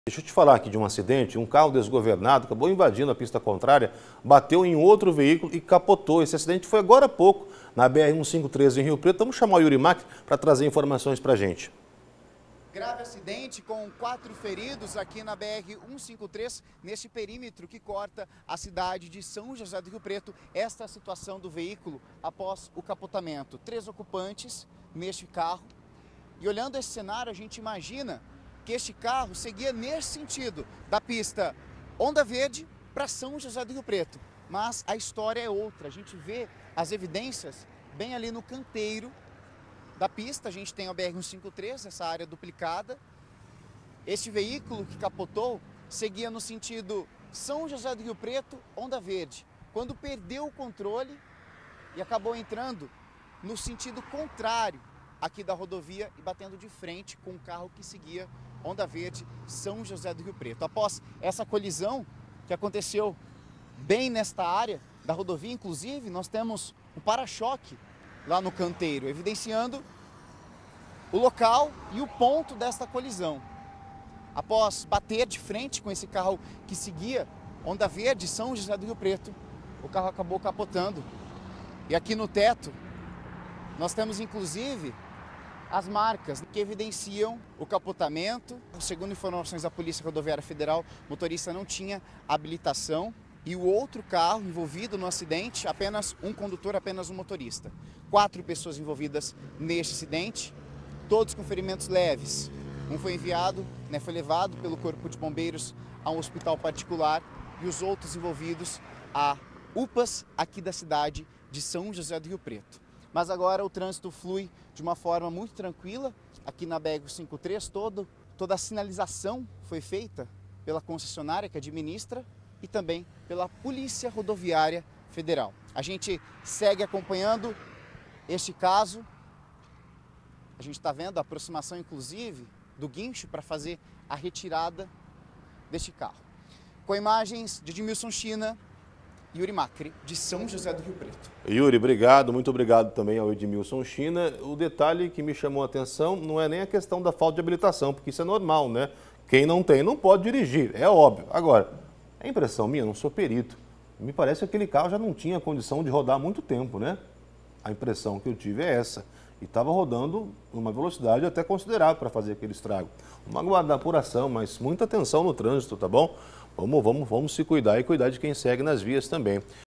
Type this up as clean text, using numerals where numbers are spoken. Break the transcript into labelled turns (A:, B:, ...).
A: Deixa eu te falar aqui de um acidente. Um carro desgovernado acabou invadindo a pista contrária, bateu em outro veículo e capotou. Esse acidente foi agora há pouco, na BR-153 em Rio Preto. Vamos chamar o Yuri Mac para trazer informações para a gente.
B: Grave acidente com 4 feridos aqui na BR-153, neste perímetro que corta a cidade de São José do Rio Preto. Esta é a situação do veículo após o capotamento. 3 ocupantes neste carro. E olhando esse cenário, a gente imagina que este carro seguia nesse sentido, da pista Onda Verde para São José do Rio Preto. Mas a história é outra. A gente vê as evidências bem ali no canteiro da pista. A gente tem a BR-153, essa área duplicada. Este veículo que capotou seguia no sentido São José do Rio Preto, Onda Verde, quando perdeu o controle e acabou entrando no sentido contrário aqui da rodovia e batendo de frente com o carro que seguia Onda Verde, São José do Rio Preto. Após essa colisão que aconteceu bem nesta área da rodovia, inclusive, nós temos um para-choque lá no canteiro, evidenciando o local e o ponto desta colisão. Após bater de frente com esse carro que seguia Onda Verde, São José do Rio Preto, o carro acabou capotando. E aqui no teto, nós temos inclusive as marcas que evidenciam o capotamento. Segundo informações da Polícia Rodoviária Federal, o motorista não tinha habilitação e o outro carro envolvido no acidente, apenas um condutor, apenas um motorista. 4 pessoas envolvidas neste acidente, todos com ferimentos leves. Um foi enviado, foi levado pelo Corpo de Bombeiros a um hospital particular e os outros envolvidos a UPAs aqui da cidade de São José do Rio Preto. Mas agora o trânsito flui de uma forma muito tranquila. Aqui na BR-153, toda a sinalização foi feita pela concessionária que administra e também pela Polícia Rodoviária Federal. A gente segue acompanhando este caso. A gente está vendo a aproximação, inclusive, do guincho para fazer a retirada deste carro. Com imagens de Edmilson China, Yuri Macri, de São José do Rio Preto.
A: Yuri, obrigado, muito obrigado também ao Edmilson China. O detalhe que me chamou a atenção não é nem a questão da falta de habilitação, porque isso é normal, né? Quem não tem não pode dirigir, é óbvio. Agora, é impressão minha, eu não sou perito. Me parece que aquele carro já não tinha condição de rodar há muito tempo, né? A impressão que eu tive é essa. E estava rodando numa velocidade até considerável para fazer aquele estrago. Vamos aguardar a apuração, mas muita atenção no trânsito, tá bom? Vamos se cuidar e cuidar de quem segue nas vias também.